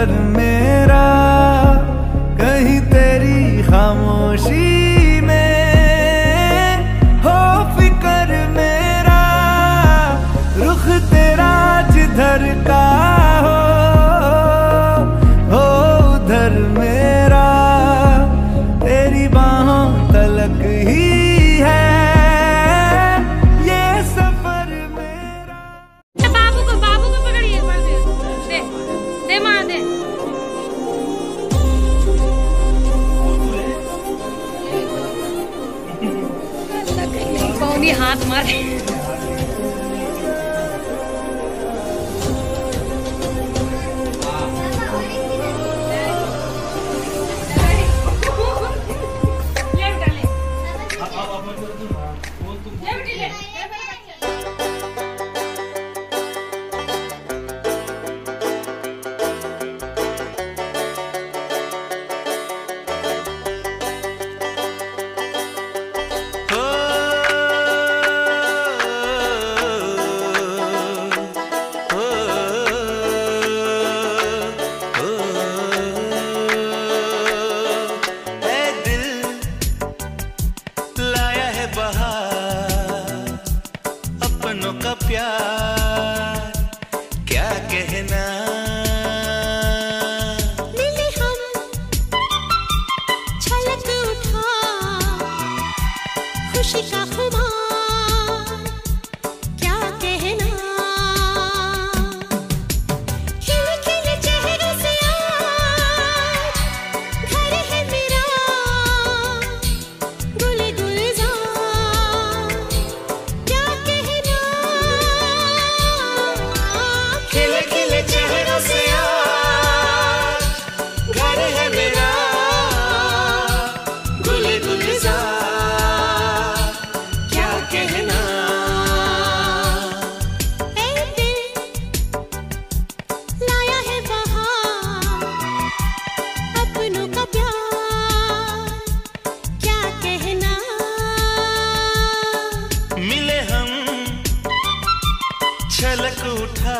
फिकर मेरा कहीं तेरी खामोशी में हो, फिकर मेरा रुख तेरा जिधर का हो उधर मेरा तेरी बाहों तलक ही है ये सफर मेरा। बाबू को पकड़िए, दे दे माँ दे। कौन ही हाथ मारे। अपनों का प्यार क्या कहना, मिले हम छलक उठा खुशी का खुमार क्या कहना, खिले खिले चेहरों से आज घर है मेरा गुल गुलजार क्या कहना, खिले खिले चेहरों से आज घर है मेरा गुल गुलजार क्या कहना। ऐ दिल लाया है बहार अपनों का प्यार क्या कहना, मिले हम छलक उठा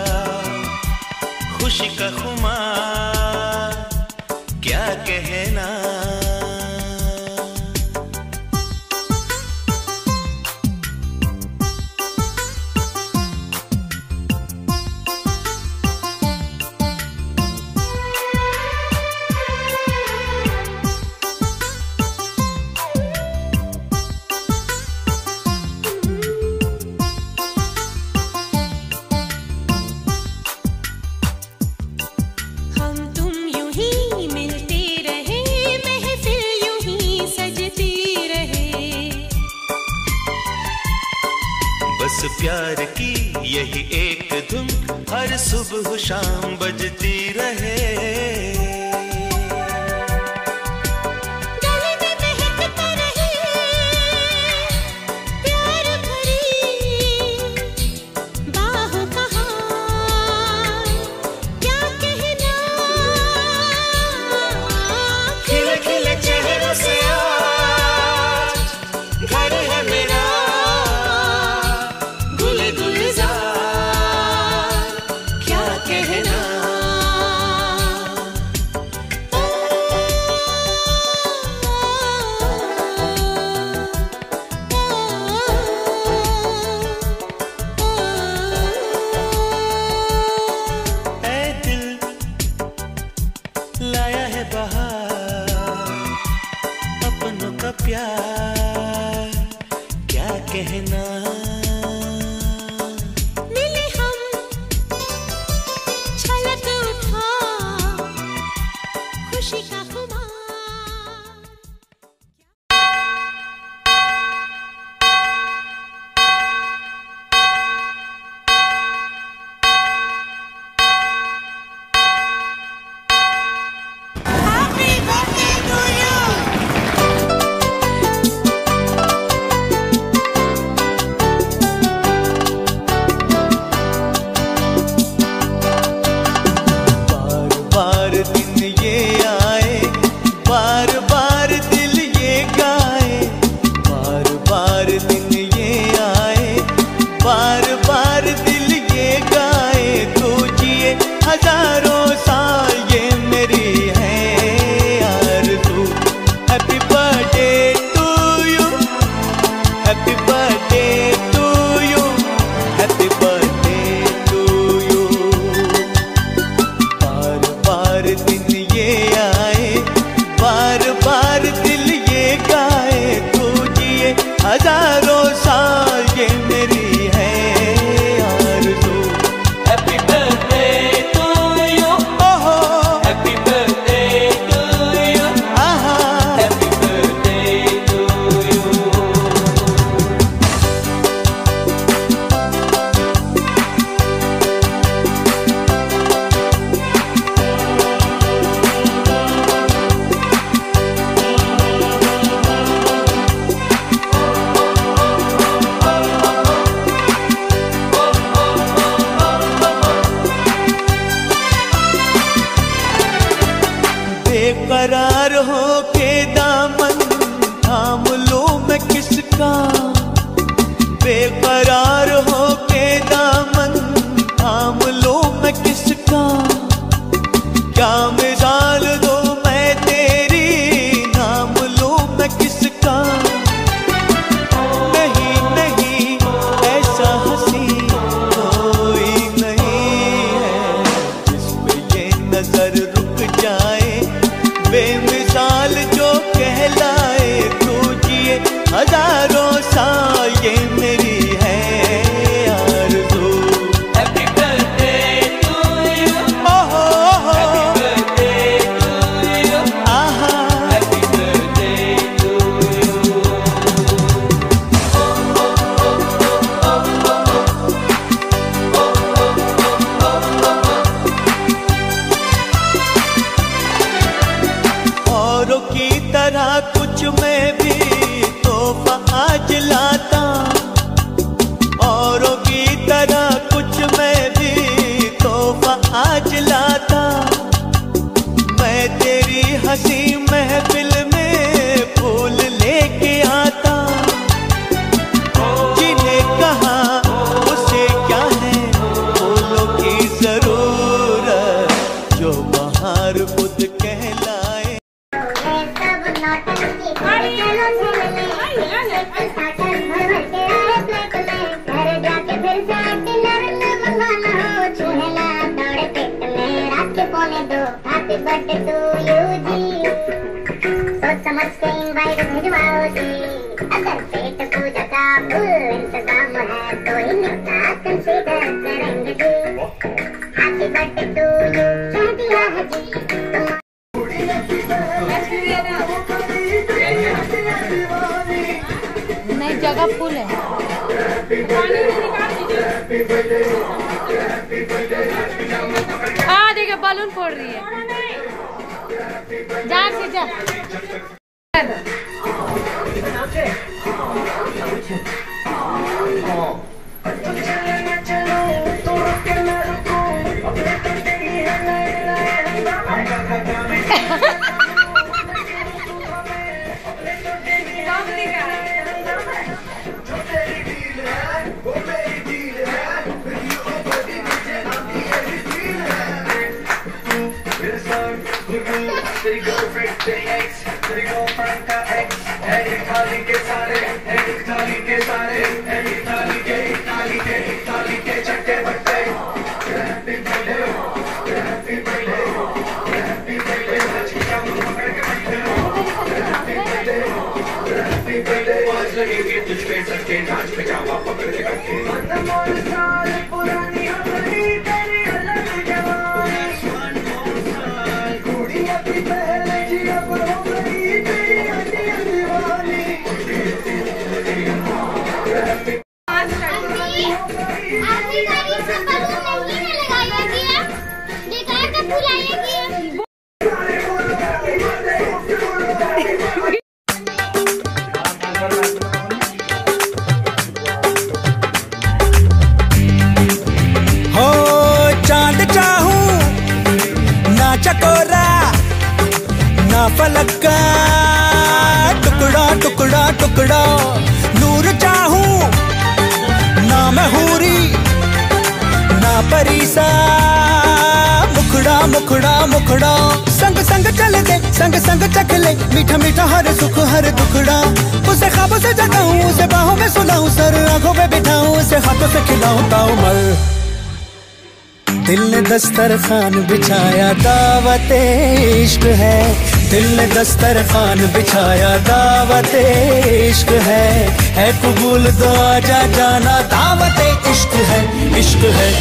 खुशी का खुमार क्या कहना। हम तुम यूं ही मिलते रहे महफिल यूं ही सजती रहे, बस प्यार की यही एक धुन हर सुबह शाम बजती रहे। गले में महकता रहे प्यार भरी बाहों का हार क्या कहना, खिले खिले चेहरों से आज घर है मेरा गुल गुलजार क्या कहना। ऐ दिल लाया है बहार अपनों का प्यार क्या कहना, मिले हम छलक उठा खुशी का खुमार। बार बार दिन ये आए बेकरार हो के दामन थाम लो मैं किसका, बेकरार हो के दामन थाम लो मैं किसका, क्या मिसाल दो मैं तेरी नाम लो मैं किसका। नहीं नहीं ऐसा हंसी कोई नहीं है जिस पे ये नजर रुक जाए, बेमिसाल जो कहलाए तू जिए हजारों साल ये मेरी है आरज़ू। हैप्पी बर्थडे टू यू, ओहो हैप्पी बर्थडे टू यू, आहा हैप्पी बर्थडे टू यू। औरों की तरह कुछ मैं भी तोहफा आज लाता, औरों की तरह कुछ मैं भी तोहफा आज लाता, मैं तेरी हंसी महफिल में फूल लेके आता, जिन्हें कहा उसे क्या है फूलों की जरूरत, जो बाहर खुद कहलाए। हैप्पी बर्थडे टू यू जी, सोच समझ के इनवाइट भिजवाओ जी, अगर पेट पूजा का फुल इंतजाम है तो इन्हें कंसीडर करेंगे जी। हैप्पी बर्थडे टू यू कह दिया है जी। नहीं जगह फुल है, देखिए बलून फोड़ रही है, जा से जा। तेरी गर्लफ्रेंड तेरी एक्स तेरी गर्लफ्रेंड का एक्स है थाली के सारे, है थाली के सारे, है थाली के चट्टे बट्टे। Happy birthday happy birthday happy birthday happy birthday आज लगेगी तुझ पे सच्चे नाच पे जावा पकड़ के रखे साल पुरानी हो गई तेरी अलग जवानी, अपनी पहले जी अब हो गई तेरी हड्डियां दीवानी। आपकी तारीफ से बलून नहीं लगाएगी आप, बेकार का फुलाएगी। हो चांद चाहूं ना चकोरा ना फलक का टुकड़ा टुकड़ा टुकड़ा, नूर चाहूं ना मैं हूरी ना परीसा, मुखड़ा मुखड़ा मुखड़ा, संग संग चल दे संग संग चख ले मीठा मीठा हर सुख हर दुखड़ा, उसे ख्वाबों से जगाऊं उसे बाहों में सुलाऊं सर आंखों में बिठाऊं उसे हाथों से खिलाऊं ताऊ मर। दिल ने दस्तरखान बिछाया दावत इश्क है, दिल ने दस्तरखान बिछाया दावत इश्क है कबूल दो आजा जाना दावत इश्क है, इश्क है।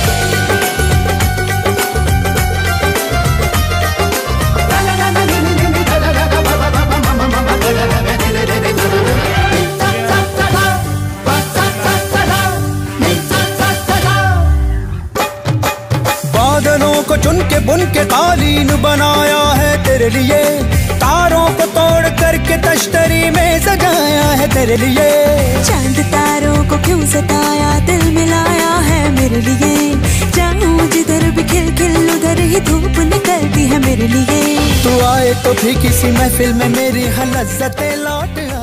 बादलों को चुन के बुन के कालीन बनाया है तेरे लिए, तारों को तोड़ करके तश्तरी में सजाया है तेरे लिए, चांद तारों को क्यों सताया दिल मिलाया है मेरे लिए, जाऊं जिधर भी खिल खिल उधर ही धूप निकलती है मेरे लिए। तू आए तो भी किसी महफिल में मेरी लज्जतें लौट